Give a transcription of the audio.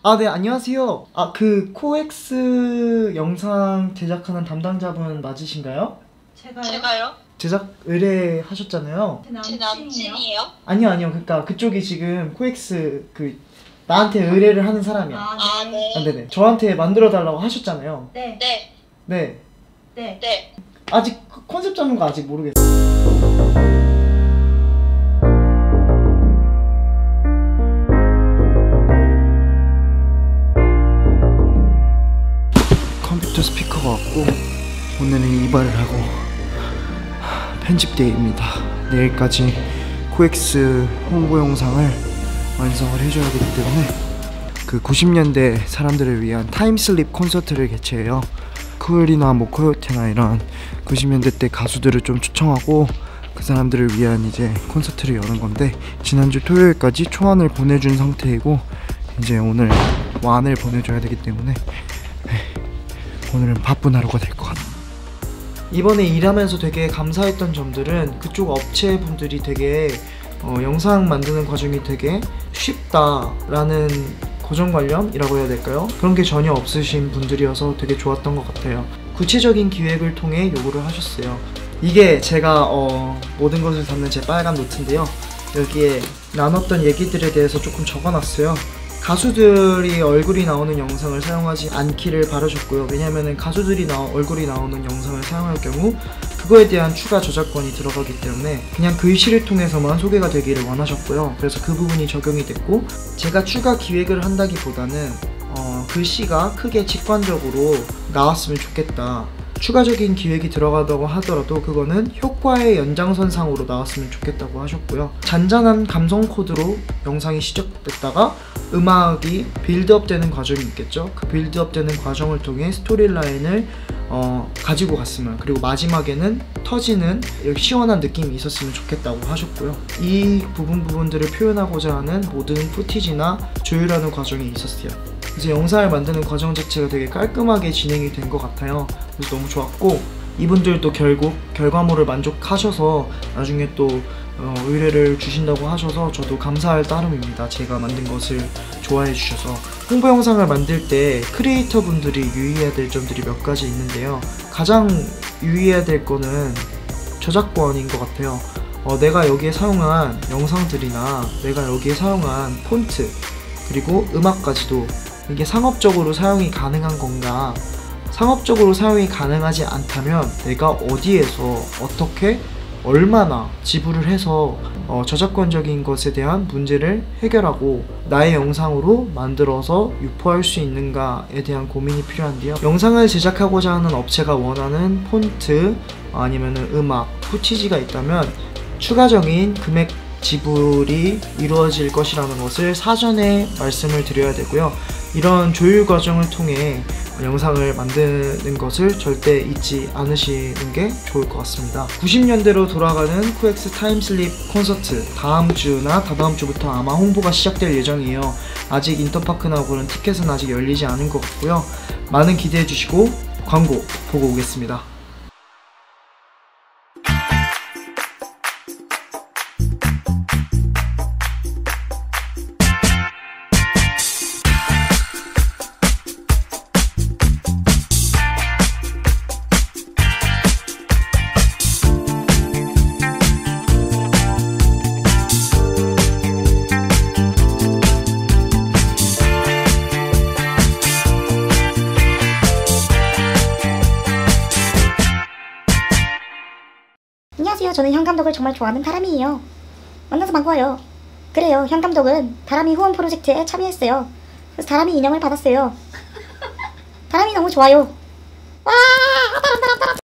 아, 네, 안녕하세요. 아, 그 코엑스 영상 제작하는 담당자분 맞으신가요? 제가요? 제작 의뢰하셨잖아요. 제 남친이에요? 아니요. 그러니까 그쪽이 지금 코엑스 나한테 의뢰를 하는 사람이야. 아, 네. 아, 네네. 저한테 만들어 달라고 하셨잖아요. 네. 네. 네. 아직 컨셉 잡는 거 아직 모르겠어요. 컴퓨터 스피커가 왔고 오늘은 이발을 하고 편집데이입니다. 내일까지 코엑스 홍보 영상을 완성을 해줘야 되기 때문에 그 90년대 사람들을 위한 타임슬립 콘서트를 개최해요. 쿠얼이나 뭐 코요테나 이런 90년대 때 가수들을 좀 초청하고 그 사람들을 위한 이제 콘서트를 여는 건데, 지난주 토요일까지 초안을 보내준 상태이고 이제 오늘 완을 보내줘야 되기 때문에 오늘은 바쁜 하루가 될 것 같아요. 이번에 일하면서 되게 감사했던 점들은 그쪽 업체분들이 되게 영상 만드는 과정이 되게 쉽다라는 고정관념이라고 해야 될까요? 그런 게 전혀 없으신 분들이어서 되게 좋았던 것 같아요. 구체적인 기획을 통해 요구를 하셨어요. 이게 제가 모든 것을 담는 제 빨간 노트인데요. 여기에 나눴던 얘기들에 대해서 조금 적어놨어요. 가수들이 얼굴이 나오는 영상을 사용하지 않기를 바라셨고요. 왜냐면은 가수들이 얼굴이 나오는 영상을 사용할 경우 그거에 대한 추가 저작권이 들어가기 때문에 그냥 글씨를 통해서만 소개가 되기를 원하셨고요. 그래서 그 부분이 적용이 됐고, 제가 추가 기획을 한다기보다는 글씨가 크게 직관적으로 나왔으면 좋겠다. 추가적인 기획이 들어가다고 하더라도 그거는 효과의 연장선상으로 나왔으면 좋겠다고 하셨고요. 잔잔한 감성 코드로 영상이 시작됐다가 음악이 빌드업 되는 과정이 있겠죠. 그 빌드업 되는 과정을 통해 스토리라인을 가지고 갔으면, 그리고 마지막에는 터지는 시원한 느낌이 있었으면 좋겠다고 하셨고요. 이 부분들을 표현하고자 하는 모든 푸티지나 조율하는 과정이 있었어요. 이제 영상을 만드는 과정 자체가 되게 깔끔하게 진행이 된 것 같아요. 그래서 너무 좋았고, 이분들도 결국 결과물을 만족하셔서 나중에 또 의뢰를 주신다고 하셔서 저도 감사할 따름입니다. 제가 만든 것을 좋아해 주셔서. 홍보 영상을 만들 때 크리에이터 분들이 유의해야 될 점들이 몇 가지 있는데요. 가장 유의해야 될 거는 저작권인 것 같아요. 내가 여기에 사용한 영상들이나 내가 여기에 사용한 폰트 그리고 음악까지도 이게 상업적으로 사용이 가능한 건가, 상업적으로 사용이 가능하지 않다면 내가 어디에서 어떻게 얼마나 지불을 해서 저작권적인 것에 대한 문제를 해결하고 나의 영상으로 만들어서 유포할 수 있는가에 대한 고민이 필요한데요. 영상을 제작하고자 하는 업체가 원하는 폰트 아니면 음악, 푸티지가 있다면 추가적인 금액 지불이 이루어질 것이라는 것을 사전에 말씀을 드려야 되고요. 이런 조율 과정을 통해 영상을 만드는 것을 절대 잊지 않으시는 게 좋을 것 같습니다. 90년대로 돌아가는 코엑스 타임슬립 콘서트, 다음 주나 다다음 주부터 아마 홍보가 시작될 예정이에요. 아직 인터파크나 그런 티켓은 아직 열리지 않은 것 같고요. 많은 기대해 주시고 광고 보고 오겠습니다. 안녕하세요. 저는 현 감독을 정말 좋아하는 다람이에요. 만나서 반가워요. 그래요, 현 감독은 다람이 후원 프로젝트에 참여했어요. 그래서 다람이 인형을 받았어요. 다람이 너무 좋아요. 와, 다람